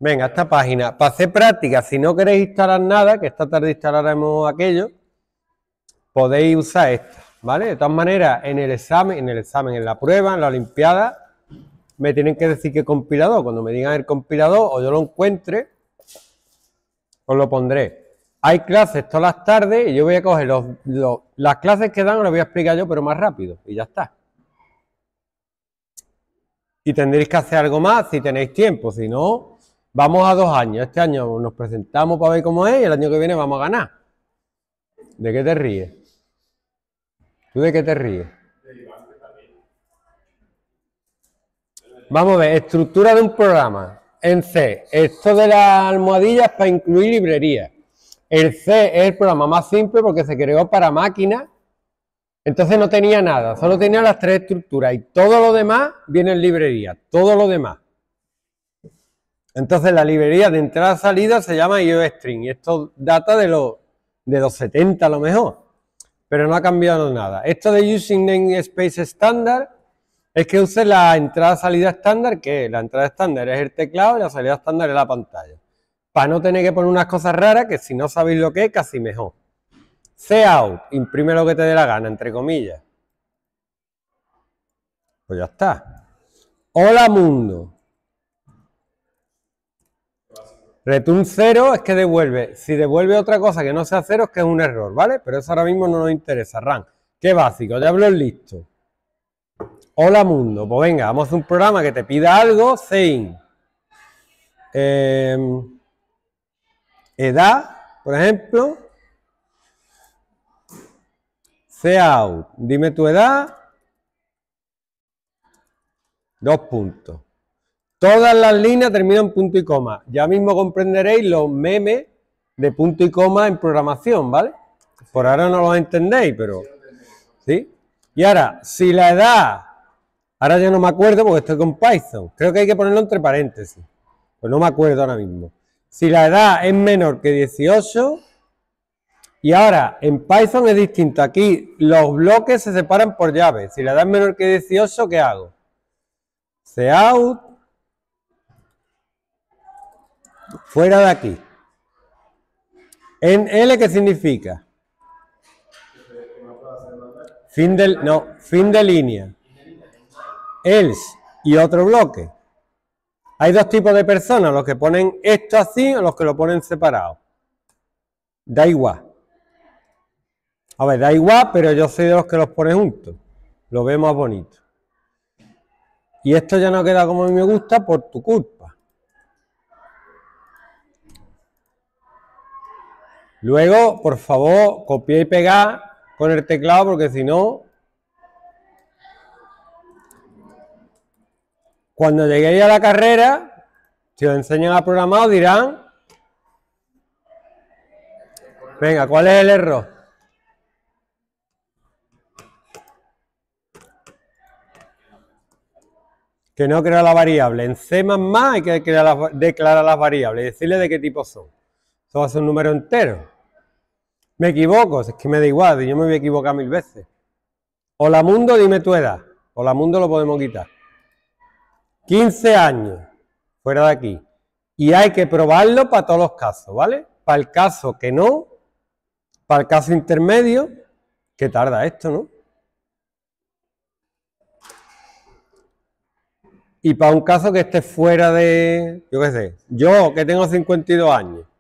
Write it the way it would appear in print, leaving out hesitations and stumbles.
Venga, esta página, para hacer práctica, si no queréis instalar nada, que esta tarde instalaremos aquello, podéis usar esta, ¿vale? De todas maneras, en la prueba, en la olimpiada, me tienen que decir qué compilador. Cuando me digan el compilador o yo lo encuentre, os lo pondré. Hay clases todas las tardes y yo voy a coger las clases que dan, os las voy a explicar yo, pero más rápido, y ya está. Y tendréis que hacer algo más si tenéis tiempo, si no, vamos a 2 años. Este año nos presentamos para ver cómo es y el año que viene vamos a ganar. ¿De qué te ríes? ¿Tú de qué te ríes? Vamos a ver, estructura de un programa. En C, esto de las almohadillas para incluir librerías. El C es el programa más simple porque se creó para máquinas. Entonces no tenía nada, solo tenía las 3 estructuras y todo lo demás viene en librería, todo lo demás. Entonces la librería de entrada-salida se llama IOString y esto data de los 70 a lo mejor, pero no ha cambiado nada. Esto de Using Namespace Standard es que use la entrada-salida estándar, que la entrada estándar es el teclado y la salida estándar es la pantalla. Para no tener que poner unas cosas raras que si no sabéis lo que es, casi mejor. Cout, imprime lo que te dé la gana, entre comillas. Pues ya está. Hola mundo. Return 0 es que devuelve. Si devuelve otra cosa que no sea 0 es que es un error, ¿vale? Pero eso ahora mismo no nos interesa. Run. Qué básico, ya hablo listo. Hola mundo. Pues venga, vamos a hacer un programa que te pida algo. Saying. Edad, por ejemplo. Cout, dime tu edad. 2 puntos. Todas las líneas terminan en punto y coma. Ya mismo comprenderéis los memes de punto y coma en programación, ¿vale? Por ahora no los entendéis, pero... ¿sí? Y ahora, si la edad... Ahora ya no me acuerdo porque estoy con Python. Creo que hay que ponerlo entre paréntesis. Pues no me acuerdo ahora mismo. Si la edad es menor que 18... Y ahora, en Python es distinto. Aquí los bloques se separan por llaves. Si la edad es menor que 18, ¿qué hago? Cout, fuera de aquí. En L, ¿qué significa? Fin de línea. Else y otro bloque. Hay 2 tipos de personas, los que ponen esto así o los que lo ponen separado. Da igual. A ver, da igual, pero yo soy de los que los pone juntos. Lo veo más bonito. Y esto ya no queda como a mí me gusta por tu culpa. Luego, por favor, copiar y pegar con el teclado porque si no... Cuando lleguéis a la carrera, si os enseñan a programar, os dirán... Venga, ¿cuál es el error? Que no crea la variable. En C++ hay que declarar las variables y decirle de qué tipo son. Eso va a ser un número entero. Me equivoco, es que me da igual, yo me voy a equivocar 1000 veces. Hola mundo, dime tu edad. Hola mundo lo podemos quitar. 15 años, fuera de aquí. Y hay que probarlo para todos los casos, ¿vale? Para el caso que no, para el caso intermedio, que tarda esto, ¿no? Y para un caso que esté fuera de, yo qué sé, yo que tengo 52 años,